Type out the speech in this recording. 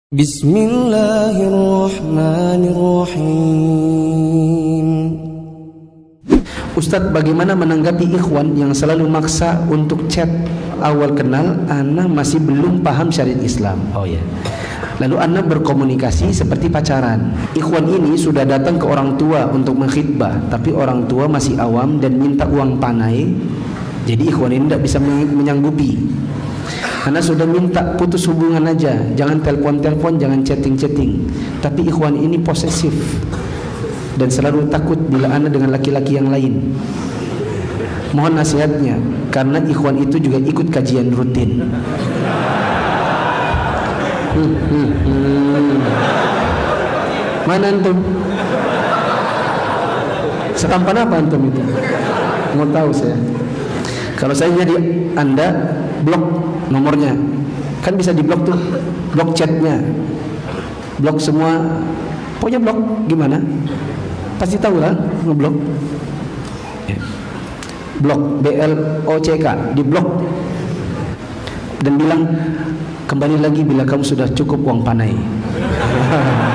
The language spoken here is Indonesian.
Bismillahirrahmanirrahim. Ustadz, bagaimana menanggapi ikhwan yang selalu maksa untuk chat awal kenal? Ana masih belum paham syariat Islam. Oh ya. Lalu Ana berkomunikasi seperti pacaran. Ikhwan ini sudah datang ke orang tua untuk mengkhitbah, tapi orang tua masih awam dan minta uang panai. Jadi ikhwan ini tidak bisa menyanggupi. Ana sudah minta putus hubungan aja, jangan telepon-telepon, jangan chatting-chatting. Tapi ikhwan ini posesif dan selalu takut bila ana dengan laki-laki yang lain. Mohon nasihatnya, karena ikhwan itu juga ikut kajian rutin. Mana antum? Setampan apa antum itu? Mau tahu saya. Kalau saya jadi Anda, blok nomornya. Kan bisa diblok tuh, blok chatnya, blok semua. Pokoknya blok gimana? Pasti tahu lah ngeblok. Blok, BLOCK, diblok. Dan bilang, kembali lagi bila kamu sudah cukup uang panai.